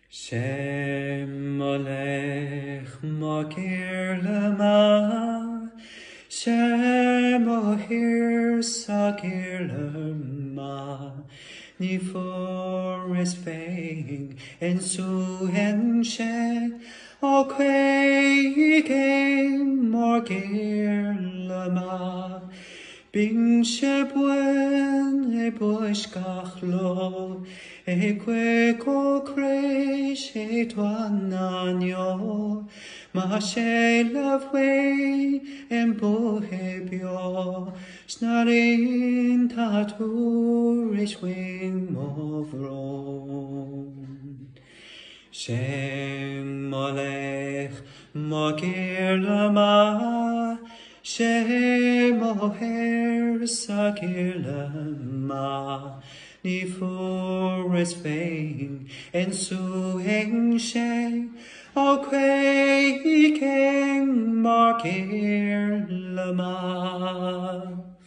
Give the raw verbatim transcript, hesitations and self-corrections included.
Shem Molech Makir Lama, Shem Ohir Sakir Lama, Ni forest fang and suhen she, O quay game Makir Lama, Bing Shebwen e boishkach lo, e que co creish e tuananyo, ma she lavwe en bohebio, snarin taturish wing movron. Shem Molech Makir Lama, Shem Oher Sakir Lama, Ni forest fang and suheng she, O quay king Makir Lama.